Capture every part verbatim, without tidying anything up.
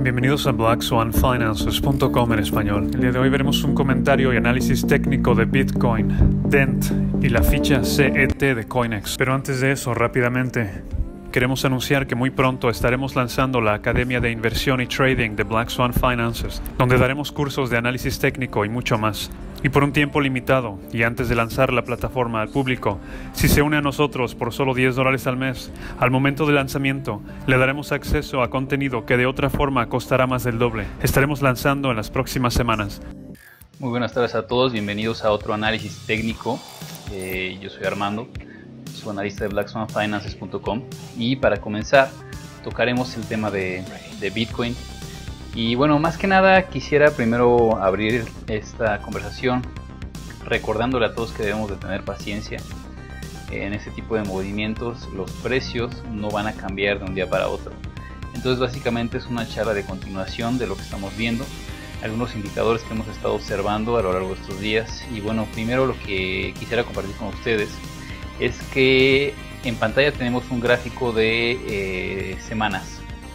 Bienvenidos a black swan finances punto com en español. El día de hoy veremos un comentario y análisis técnico de Bitcoin, Dent y la ficha C E T de Coinex. Pero antes de eso, rápidamente, queremos anunciar que muy pronto estaremos lanzando la Academia de Inversión y Trading de Black Swan Finances, donde daremos cursos de análisis técnico y mucho más. Y por un tiempo limitado, y antes de lanzar la plataforma al público, si se une a nosotros por solo diez dólares al mes, al momento del lanzamiento, le daremos acceso a contenido que de otra forma costará más del doble. Estaremos lanzando en las próximas semanas. Muy buenas tardes a todos, bienvenidos a otro análisis técnico. Eh, yo soy Armando, soy analista de black swan finances punto com, y para comenzar tocaremos el tema de, de Bitcoin. Y bueno, más que nada quisiera primero abrir esta conversación recordándole a todos que debemos de tener paciencia en este tipo de movimientos. Los precios no van a cambiar de un día para otro. Entonces básicamente es una charla de continuación de lo que estamos viendo, algunos indicadores que hemos estado observando a lo largo de estos días. Y bueno, primero lo que quisiera compartir con ustedes es que en pantalla tenemos un gráfico de eh, semanas.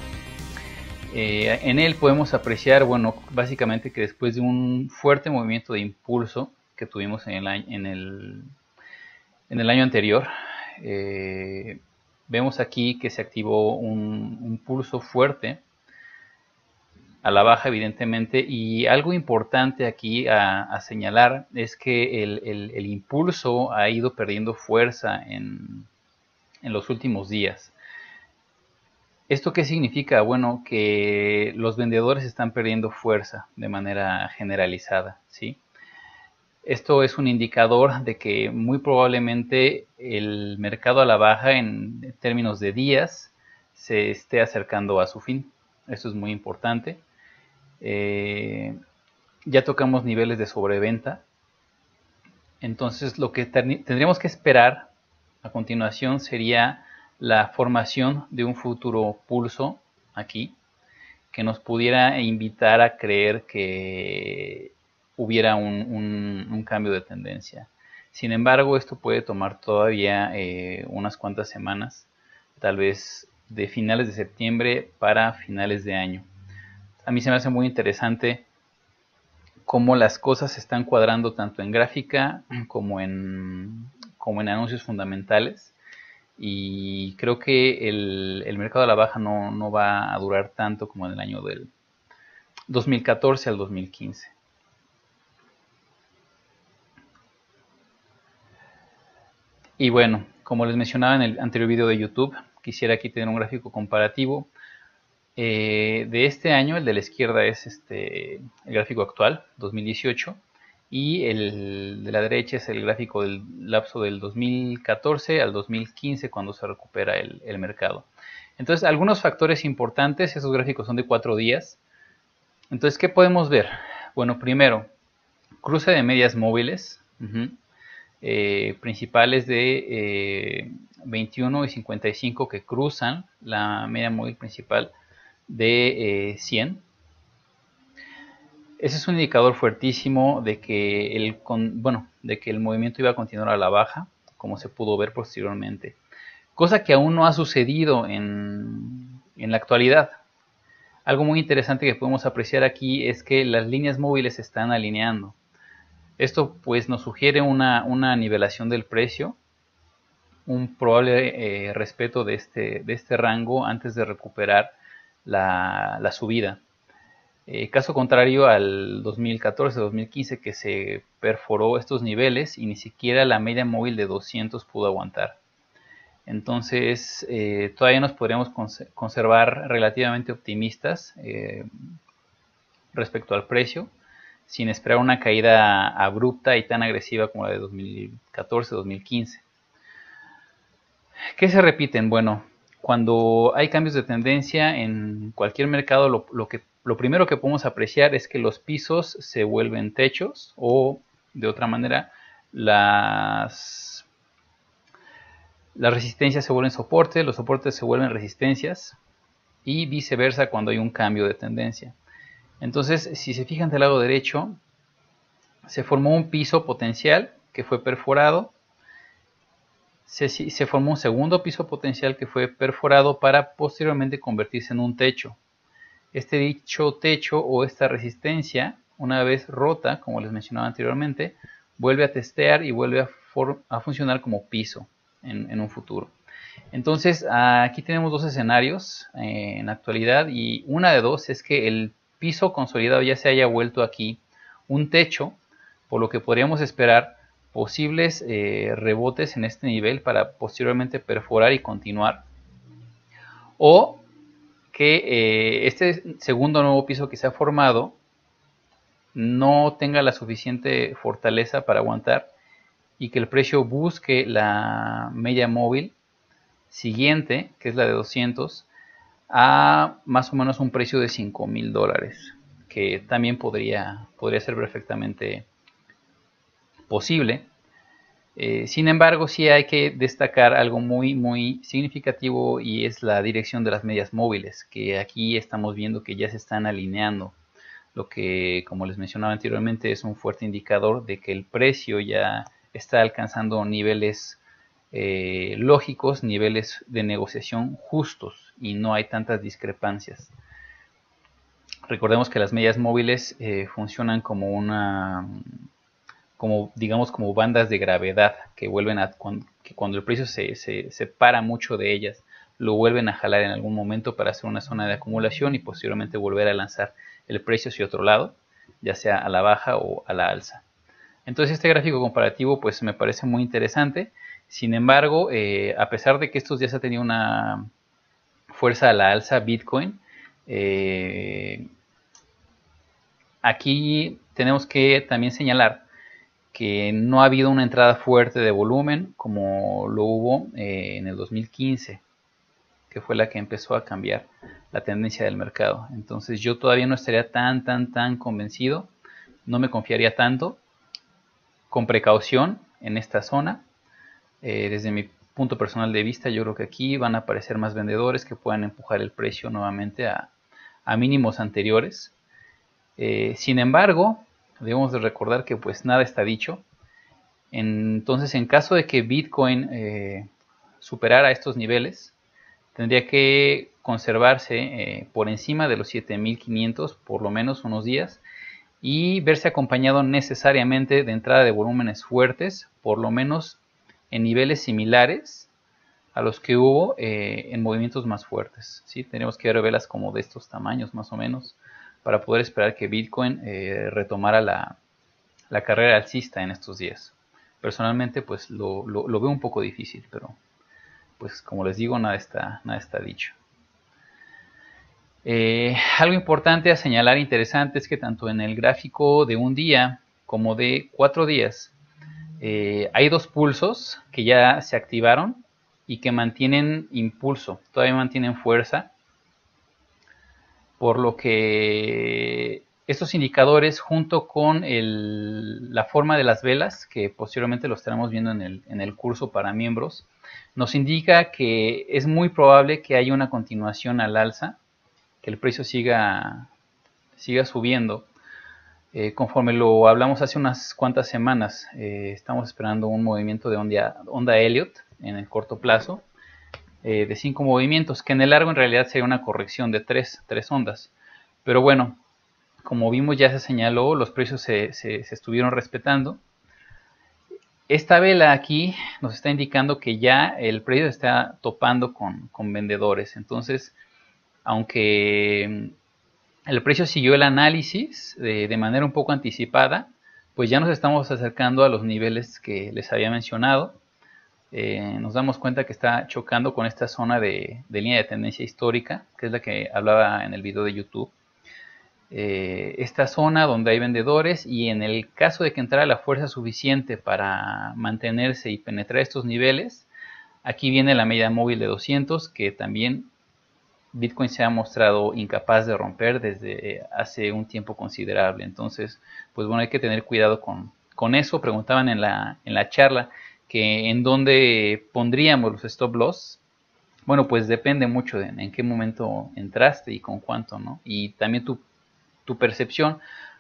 Eh, en él podemos apreciar, bueno, básicamente que después de un fuerte movimiento de impulso que tuvimos en el año, en el, en el año anterior, eh, vemos aquí que se activó un, un pulso fuerte a la baja, evidentemente, y algo importante aquí a, a señalar es que el, el, el impulso ha ido perdiendo fuerza en, en los últimos días. ¿Esto qué significa? Bueno, que los vendedores están perdiendo fuerza de manera generalizada, ¿sí? Esto es un indicador de que muy probablemente el mercado a la baja en términos de días se esté acercando a su fin. Esto es muy importante. Eh, ya tocamos niveles de sobreventa. Entonces lo que tendríamos que esperar a continuación sería la formación de un futuro pulso aquí que nos pudiera invitar a creer que hubiera un, un, un cambio de tendencia. Sin embargo, esto puede tomar todavía eh, unas cuantas semanas, tal vez de finales de septiembre para finales de año. A mí se me hace muy interesante cómo las cosas se están cuadrando tanto en gráfica como en, como en anuncios fundamentales. Y creo que el, el mercado a la baja no, no va a durar tanto como en el año del dos mil catorce al dos mil quince. Y bueno, como les mencionaba en el anterior video de YouTube, quisiera aquí tener un gráfico comparativo. Eh, de este año, el de la izquierda es este, el gráfico actual, dos mil dieciocho. Y el de la derecha es el gráfico del lapso del dos mil catorce al dos mil quince, cuando se recupera el, el mercado. Entonces, algunos factores importantes, esos gráficos son de cuatro días. Entonces, ¿qué podemos ver? Bueno, primero, cruce de medias móviles, uh-huh, eh, principales de eh, veintiuno y cincuenta y cinco que cruzan la media móvil principal de eh, cien. Ese es un indicador fuertísimo de que, el, con, bueno, de que el movimiento iba a continuar a la baja, como se pudo ver posteriormente. Cosa que aún no ha sucedido en, en la actualidad. Algo muy interesante que podemos apreciar aquí es que las líneas móviles se están alineando. Esto pues nos sugiere una, una nivelación del precio, un probable eh, respeto de este, de este rango antes de recuperar la, la subida. Eh, caso contrario al dos mil catorce dos mil quince, que se perforó estos niveles y ni siquiera la media móvil de doscientos pudo aguantar. Entonces eh, todavía nos podríamos cons conservar relativamente optimistas eh, respecto al precio, sin esperar una caída abrupta y tan agresiva como la de dos mil catorce dos mil quince. ¿Qué se repiten? Bueno, cuando hay cambios de tendencia en cualquier mercado, lo, lo que Lo primero que podemos apreciar es que los pisos se vuelven techos, o de otra manera las, las resistencias se vuelven soportes, los soportes se vuelven resistencias, y viceversa cuando hay un cambio de tendencia. Entonces, si se fijan del lado derecho, se formó un piso potencial que fue perforado, se, se formó un segundo piso potencial que fue perforado para posteriormente convertirse en un techo. este dicho techo o esta resistencia, una vez rota, como les mencionaba anteriormente, vuelve a testear y vuelve a, a funcionar como piso en, en un futuro. Entonces aquí tenemos dos escenarios eh, en la actualidad, y una de dos es que el piso consolidado ya se haya vuelto aquí un techo, por lo que podríamos esperar posibles eh, rebotes en este nivel para posteriormente perforar y continuar, o que eh, este segundo nuevo piso que se ha formado no tenga la suficiente fortaleza para aguantar y que el precio busque la media móvil siguiente, que es la de doscientos, a más o menos un precio de cinco mil dólares, que también podría, podría ser perfectamente posible. Eh, sin embargo, sí hay que destacar algo muy muy significativo, y es la dirección de las medias móviles, que aquí estamos viendo que ya se están alineando, lo que, como les mencionaba anteriormente, es un fuerte indicador de que el precio ya está alcanzando niveles eh, lógicos, niveles de negociación justos, y no hay tantas discrepancias. Recordemos que las medias móviles eh, funcionan como una como digamos como bandas de gravedad que vuelven a cuando, que cuando el precio se, se separa mucho de ellas, lo vuelven a jalar en algún momento para hacer una zona de acumulación y posteriormente volver a lanzar el precio hacia otro lado, ya sea a la baja o a la alza. Entonces este gráfico comparativo pues me parece muy interesante. Sin embargo, eh, a pesar de que estos días ha tenido una fuerza a la alza Bitcoin, eh, aquí tenemos que también señalar que no ha habido una entrada fuerte de volumen como lo hubo eh, en el dos mil quince, que fue la que empezó a cambiar la tendencia del mercado. Entonces yo todavía no estaría tan, tan, tan convencido, no me confiaría tanto, con precaución en esta zona. Eh, desde mi punto personal de vista, yo creo que aquí van a aparecer más vendedores que puedan empujar el precio nuevamente a, a mínimos anteriores. Eh, sin embargo, debemos de recordar que pues nada está dicho. Entonces, en caso de que Bitcoin eh, superara estos niveles, tendría que conservarse eh, por encima de los siete mil quinientos por lo menos unos días, y verse acompañado necesariamente de entrada de volúmenes fuertes, por lo menos en niveles similares a los que hubo eh, en movimientos más fuertes, ¿sí? Tenemos que ver velas como de estos tamaños más o menos para poder esperar que Bitcoin eh, retomara la, la carrera alcista en estos días. Personalmente pues lo, lo, lo veo un poco difícil, pero pues como les digo, nada está, nada está dicho. Eh, algo importante a señalar, interesante, es que tanto en el gráfico de un día como de cuatro días eh, hay dos pulsos que ya se activaron y que mantienen impulso, todavía mantienen fuerza, por lo que estos indicadores, junto con el, la forma de las velas, que posteriormente lo estaremos viendo en el, en el curso para miembros, nos indica que es muy probable que haya una continuación al alza, que el precio siga, siga subiendo. Eh, conforme lo hablamos hace unas cuantas semanas, eh, estamos esperando un movimiento de onda, onda Elliott en el corto plazo, eh, de cinco movimientos, que en el largo en realidad sería una corrección de tres, tres ondas. Pero bueno, como vimos, ya se señaló, los precios se, se, se estuvieron respetando. Esta vela aquí nos está indicando que ya el precio está topando con, con vendedores. Entonces, aunque el precio siguió el análisis de, de manera un poco anticipada, pues ya nos estamos acercando a los niveles que les había mencionado. Eh, nos damos cuenta que está chocando con esta zona de, de línea de tendencia histórica, que es la que hablaba en el video de YouTube. Eh, esta zona donde hay vendedores, y en el caso de que entrara la fuerza suficiente para mantenerse y penetrar estos niveles, aquí viene la media móvil de doscientos, que también Bitcoin se ha mostrado incapaz de romper desde hace un tiempo considerable. Entonces, pues bueno, hay que tener cuidado con, con eso. Preguntaban en la, en la charla que en dónde pondríamos los stop loss. Bueno, pues depende mucho de en qué momento entraste y con cuánto, ¿no? Y también tu, tu percepción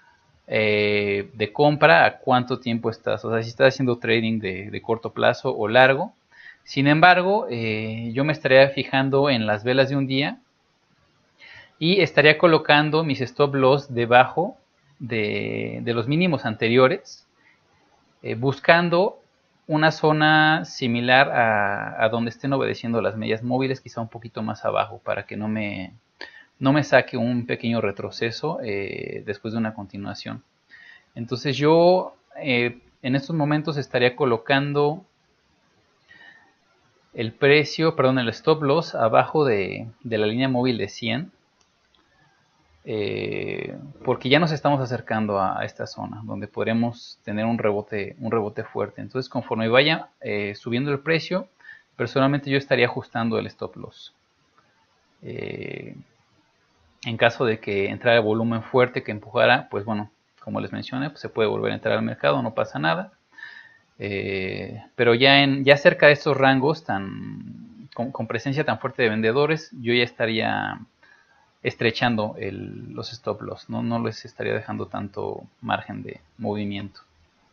eh, de compra, a cuánto tiempo estás. O sea, si estás haciendo trading de, de corto plazo o largo. Sin embargo, eh, yo me estaría fijando en las velas de un día, y estaría colocando mis stop loss debajo de, de los mínimos anteriores, eh, buscando una zona similar a, a donde estén obedeciendo las medias móviles, quizá un poquito más abajo, para que no me, no me saque un pequeño retroceso eh, después de una continuación. Entonces yo eh, en estos momentos estaría colocando el precio, perdón, el stop loss abajo de, de la línea móvil de cien, eh, porque ya nos estamos acercando a, a esta zona donde podremos tener un rebote, un rebote fuerte. Entonces conforme vaya eh, subiendo el precio, personalmente yo estaría ajustando el stop loss. Eh, en caso de que entrara el volumen fuerte que empujara, pues bueno, como les mencioné, pues se puede volver a entrar al mercado, no pasa nada. Eh, pero ya, en, ya cerca de estos rangos tan, con, con presencia tan fuerte de vendedores, yo ya estaría estrechando el, los stop loss, ¿no? No les estaría dejando tanto margen de movimiento.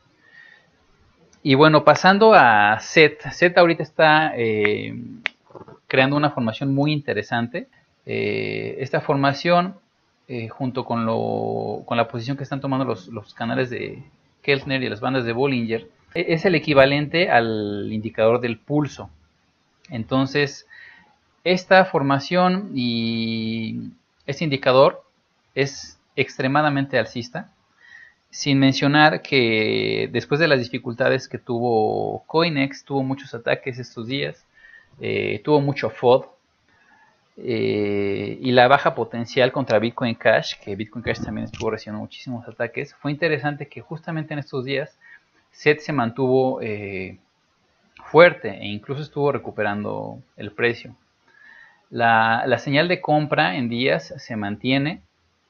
Y bueno, pasando a S E T. S E T ahorita está eh, creando una formación muy interesante. Eh, esta formación, eh, junto con, lo, con la posición que están tomando los, los canales de Keltner y las bandas de Bollinger, es el equivalente al indicador del pulso. Entonces, esta formación y este indicador es extremadamente alcista, sin mencionar que después de las dificultades que tuvo Coinex, tuvo muchos ataques estos días, eh, tuvo mucho F O D, eh, y la baja potencial contra Bitcoin Cash, que Bitcoin Cash también estuvo recibiendo muchísimos ataques. Fue interesante que justamente en estos días S E T se mantuvo eh, fuerte e incluso estuvo recuperando el precio. La, la señal de compra en días se mantiene.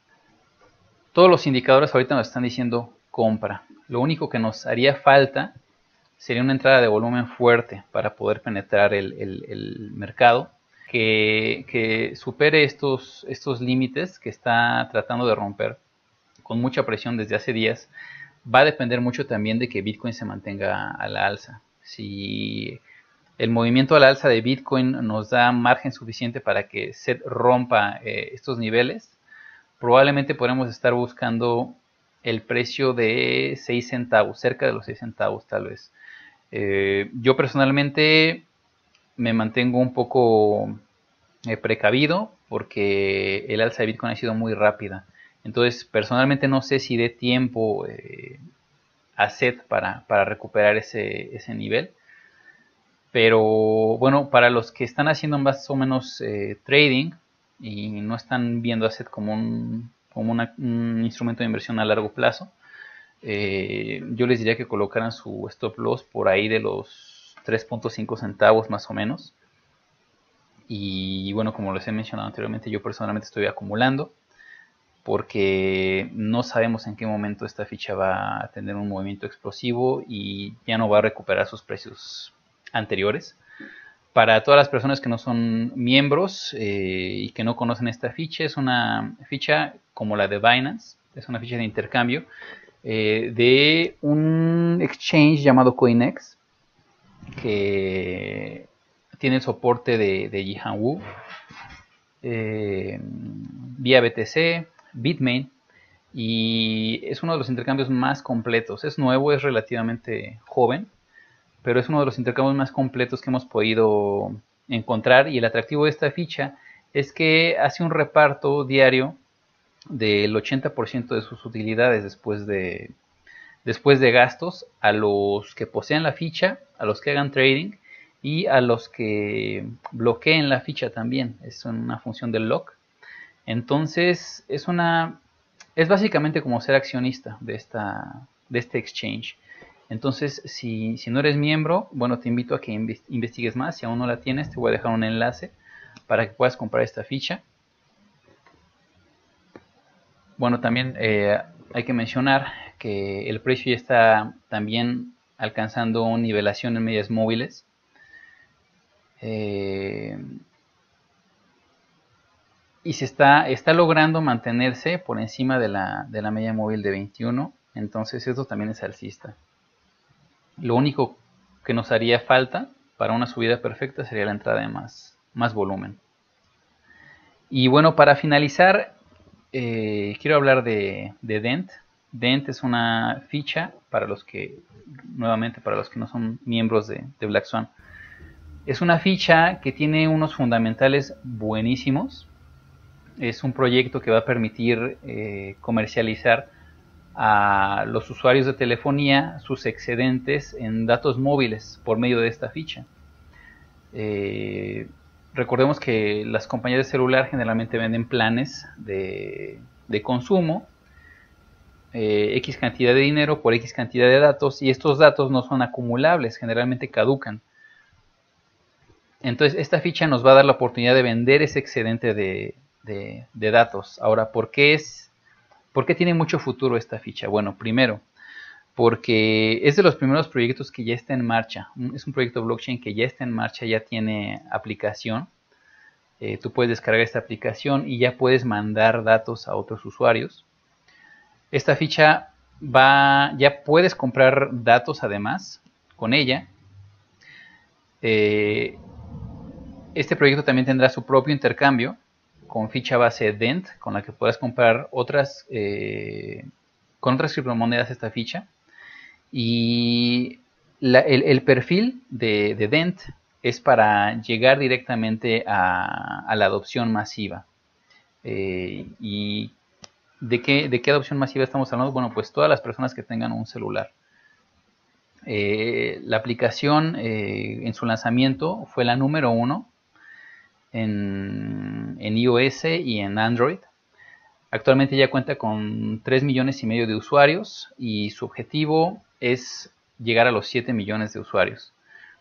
Todos los indicadores ahorita nos están diciendo compra. Lo único que nos haría falta sería una entrada de volumen fuerte para poder penetrar el, el, el mercado, que, que supere estos, estos límites que está tratando de romper con mucha presión desde hace días. Va a depender mucho también de que Bitcoin se mantenga a la alza. Si el movimiento a la alza de Bitcoin nos da margen suficiente para que S E T rompa eh, estos niveles, probablemente podremos estar buscando el precio de seis centavos, cerca de los seis centavos tal vez. Eh, yo personalmente me mantengo un poco eh, precavido porque el alza de Bitcoin ha sido muy rápida. Entonces, personalmente no sé si dé tiempo eh, a S E T para, para recuperar ese, ese nivel. Pero bueno, para los que están haciendo más o menos eh, trading y no están viendo a S E T como un, como una, un instrumento de inversión a largo plazo, eh, yo les diría que colocaran su stop loss por ahí de los tres punto cinco centavos más o menos. Y bueno, como les he mencionado anteriormente, yo personalmente estoy acumulando porque no sabemos en qué momento esta ficha va a tener un movimiento explosivo y ya no va a recuperar sus precios anteriores. Para todas las personas que no son miembros eh, y que no conocen esta ficha, es una ficha como la de Binance, es una ficha de intercambio eh, de un exchange llamado Coinex, que tiene el soporte de, de Jihan eh, vía B T C, Bitmain, y es uno de los intercambios más completos. Es nuevo, es relativamente joven, pero es uno de los intercambios más completos que hemos podido encontrar. Y el atractivo de esta ficha es que hace un reparto diario del ochenta por ciento de sus utilidades después de, después de gastos a los que posean la ficha, a los que hagan trading y a los que bloqueen la ficha también. Es una función del lock. Entonces es una es básicamente como ser accionista de esta de este exchange. Entonces, si, si no eres miembro, bueno, te invito a que investigues más. Si aún no la tienes, te voy a dejar un enlace para que puedas comprar esta ficha. Bueno, también eh, hay que mencionar que el precio ya está también alcanzando una nivelación en medias móviles. Eh, y se está, está logrando mantenerse por encima de la, de la media móvil de veintiuno. Entonces, esto también es alcista. Lo único que nos haría falta para una subida perfecta sería la entrada de más, más volumen. Y bueno, para finalizar, eh, quiero hablar de, de Dent. Dent es una ficha para los que, nuevamente, para los que no son miembros de, de Black Swan. Es una ficha que tiene unos fundamentales buenísimos. Es un proyecto que va a permitir eh, comercializar a los usuarios de telefonía sus excedentes en datos móviles por medio de esta ficha. Eh, recordemos que las compañías de celular generalmente venden planes de, de consumo, eh, X cantidad de dinero por X cantidad de datos, y estos datos no son acumulables, generalmente caducan. Entonces esta ficha nos va a dar la oportunidad de vender ese excedente de, de, de datos. Ahora, ¿por qué, es, ¿por qué tiene mucho futuro esta ficha? Bueno, primero, porque es de los primeros proyectos que ya está en marcha. Es un proyecto blockchain que ya está en marcha, ya tiene aplicación. Eh, tú puedes descargar esta aplicación y ya puedes mandar datos a otros usuarios. Esta ficha va, ya puedes comprar datos además con ella. Eh, este proyecto también tendrá su propio intercambio con ficha base Dent, con la que puedas comprar otras, eh, con otras criptomonedas esta ficha. Y la, el, el perfil de, de Dent es para llegar directamente a, a la adopción masiva. Eh, ¿Y de qué, de qué adopción masiva estamos hablando? Bueno, pues todas las personas que tengan un celular. Eh, la aplicación eh, en su lanzamiento fue la número uno en, en iOS y en Android. Actualmente ya cuenta con tres millones y medio de usuarios y su objetivo es llegar a los siete millones de usuarios.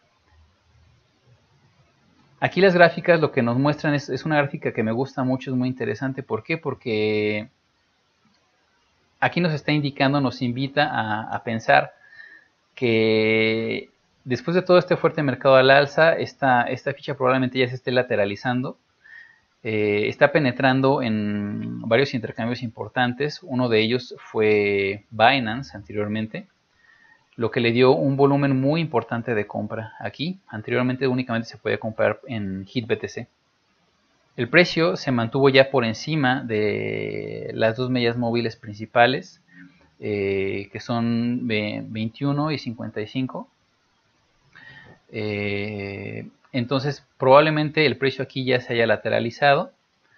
Aquí las gráficas lo que nos muestran es, es una gráfica que me gusta mucho, es muy interesante. ¿Por qué? Porque aquí nos está indicando, nos invita a, a pensar que después de todo este fuerte mercado al alza, esta, esta ficha probablemente ya se esté lateralizando. Eh, está penetrando en varios intercambios importantes. Uno de ellos fue Binance anteriormente, lo que le dio un volumen muy importante de compra aquí. Anteriormente únicamente se podía comprar en HitBTC. El precio se mantuvo ya por encima de las dos medias móviles principales, eh, que son veintiuno y cincuenta y cinco. Eh, entonces probablemente el precio aquí ya se haya lateralizado.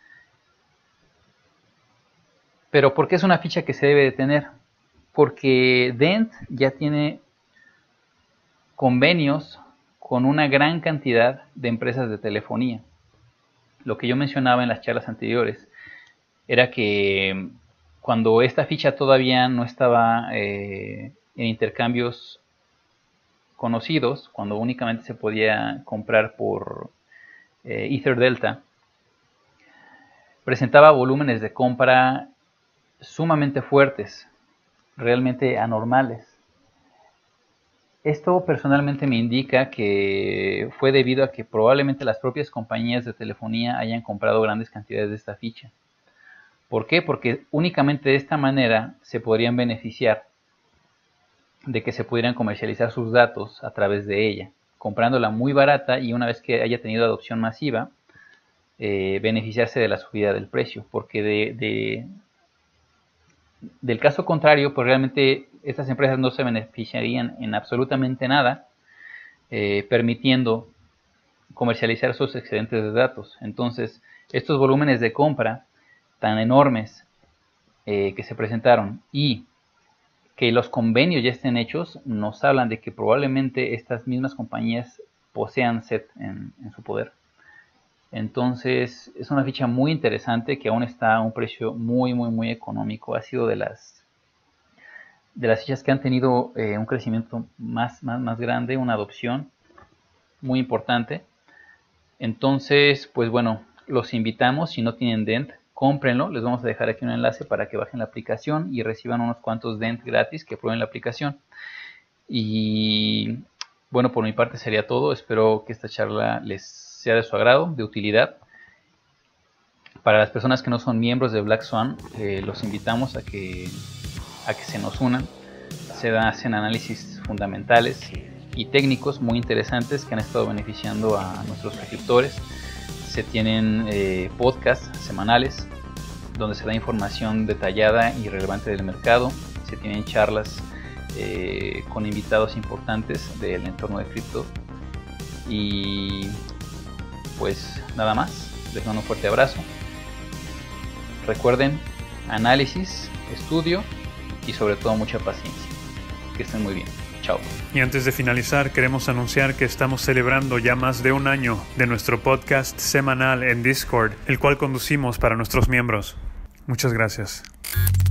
Pero ¿por qué es una ficha que se debe de tener? Porque Dent ya tiene convenios con una gran cantidad de empresas de telefonía. Lo que yo mencionaba en las charlas anteriores era que cuando esta ficha todavía no estaba eh, en intercambios conocidos, cuando únicamente se podía comprar por eh, EtherDelta, presentaba volúmenes de compra sumamente fuertes, realmente anormales. Esto personalmente me indica que fue debido a que probablemente las propias compañías de telefonía hayan comprado grandes cantidades de esta ficha. ¿Por qué? Porque únicamente de esta manera se podrían beneficiar de que se pudieran comercializar sus datos a través de ella, comprándola muy barata y una vez que haya tenido adopción masiva, eh, beneficiarse de la subida del precio, porque de, de, del caso contrario, pues realmente estas empresas no se beneficiarían en absolutamente nada, eh, permitiendo comercializar sus excedentes de datos. Entonces, estos volúmenes de compra tan enormes eh, que se presentaron y que los convenios ya estén hechos, nos hablan de que probablemente estas mismas compañías posean S E T en, en su poder. Entonces es una ficha muy interesante que aún está a un precio muy muy muy económico. Ha sido de las de las fichas que han tenido eh, un crecimiento más, más, más grande, una adopción muy importante. Entonces, pues bueno, los invitamos, si no tienen Dent, cómprenlo. Les vamos a dejar aquí un enlace para que bajen la aplicación y reciban unos cuantos Dent gratis, que prueben la aplicación. Y bueno, por mi parte sería todo. Espero que esta charla les sea de su agrado, de utilidad. Para las personas que no son miembros de Black Swan, eh, los invitamos a que, a que se nos unan. Se hacen análisis fundamentales y técnicos muy interesantes que han estado beneficiando a nuestros suscriptores. Se tienen eh, podcasts semanales donde se da información detallada y relevante del mercado. Se tienen charlas eh, con invitados importantes del entorno de cripto. Y pues nada más, les mando un fuerte abrazo. Recuerden, análisis, estudio y sobre todo mucha paciencia. Que estén muy bien. Chao. Y antes de finalizar, queremos anunciar que estamos celebrando ya más de un año de nuestro podcast semanal en Discord, el cual conducimos para nuestros miembros. Muchas gracias.